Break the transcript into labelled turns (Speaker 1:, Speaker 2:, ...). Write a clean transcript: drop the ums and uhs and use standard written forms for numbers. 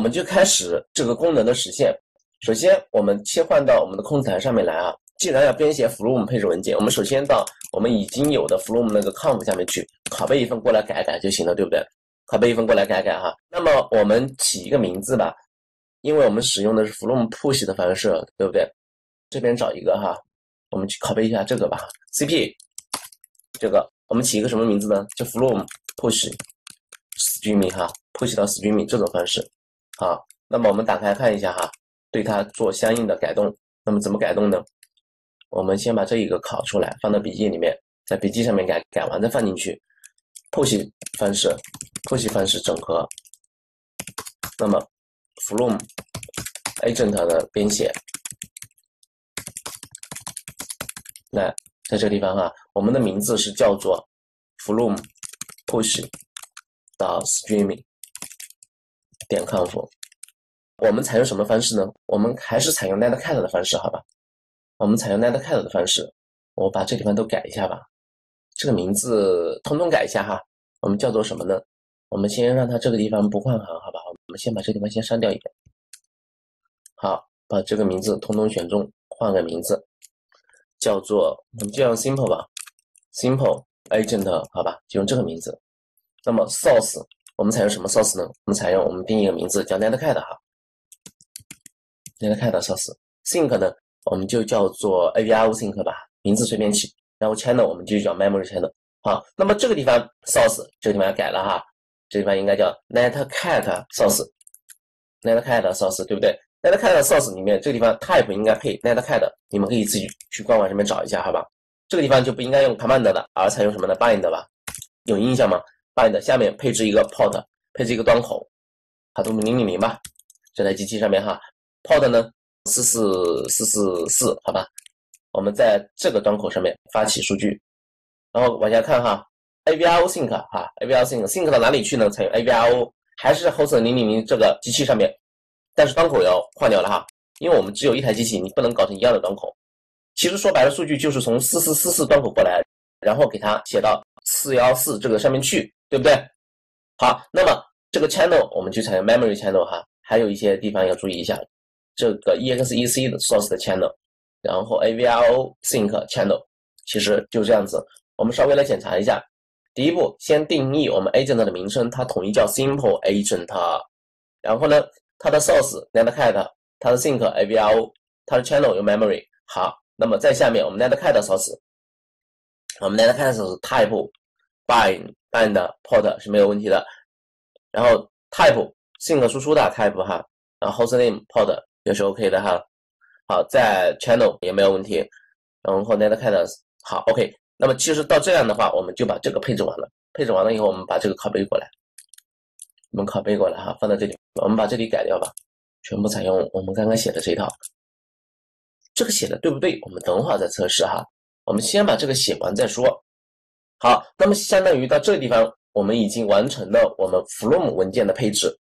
Speaker 1: 们就开始这个功能的实现。首先我们切换到我们的控制台上面来啊，既然要编写 Flume 配置文件，我们首先到我们已经有的 Flume 那个 conf 下面去拷贝一份过来改改就行了，对不对？拷贝一份过来改改哈。那么我们起一个名字吧，因为我们使用的是 Flume push 的方式，对不对？这边找一个哈，我们去拷贝一下这个吧 ，cp 这个我们起一个什么名字呢？就 Flume push streaming 哈 ，push 到 streaming 这种方式。好，那么我们打开看一下哈，对它做相应的改动。那么怎么改动呢？我们先把这一个拷出来，放到笔记里面，在笔记上面改完再放进去。push 方式整合。那么 Flume agent 的编写，来在这个地方哈，我们的名字是叫做 Flume push 到 streaming 点 conf。我们采用什么方式呢？我们还是采用 netcat 的方式，好吧？我们采用 netcat 的方式，我把这地方都改一下吧。这个名字统统改一下哈。我们叫做什么呢？我们先让它这个地方不换行，好吧？我们先把这个地方先删掉一遍。好，把这个名字统统选中，换个名字，叫做我们就用 simple 吧 ，simple agent 好吧？就用这个名字。那么 source 我们采用什么 source 呢？我们采用我们定义一个名字叫 netcat 哈 ，netcat source。sync 呢，我们就叫做 AVIO sync 吧，名字随便起。然后 channel 我们就叫 memory channel。好，那么这个地方 source 这个地方要改了哈，这地方应该叫 netcat source，netcat source 对不对 ？netcat source 里面这个地方 type 应该配 netcat， 你们可以自己去官网上面找一下，好吧？这个地方就不应该用 command 的，而采用什么呢 ？bind 吧？有印象吗 ？bind 下面配置一个 port， 配置一个端口，好，都000吧，这台机器上面哈 ，port 呢44444，好吧？我们在这个端口上面发起数据。然后往下看哈 ，AVIO sync 哈 ，AVIO sync 到哪里去呢？采用 AVIO 还是 host 000这个机器上面，但是端口要换掉了哈，因为我们只有一台机器，你不能搞成一样的端口。其实说白了，数据就是从4444端口过来，然后给它写到414这个上面去，对不对？好，那么这个 channel 我们就采用 memory channel 哈，还有一些地方要注意一下，这个 EXEC 的 source 的 channel， 然后 AVIO sync channel， 其实就这样子。我们稍微来检查一下，第一步先定义我们 agent 的名称，它统一叫 simple agent， 然后呢，它的 source netcat， 它的 sync AVIO， 它的 channel 有 memory。好，那么在下面我们 netcat source， 我们 netcat source type bind port 是没有问题的，然后 type sync 输出的 type 哈，然后 hostname port 也是 OK 的哈。好，在 channel 也没有问题，然后 netcat 好 OK。那么其实到这样的话，我们就把这个配置完了。配置完了以后，我们把这个拷贝过来，我们拷贝过来哈，放到这里。我们把这里改掉吧，全部采用我们刚刚写的这一套。这个写的对不对？我们等会儿再测试哈。我们先把这个写完再说。好，那么相当于到这个地方，我们已经完成了我们 Flume 文件的配置。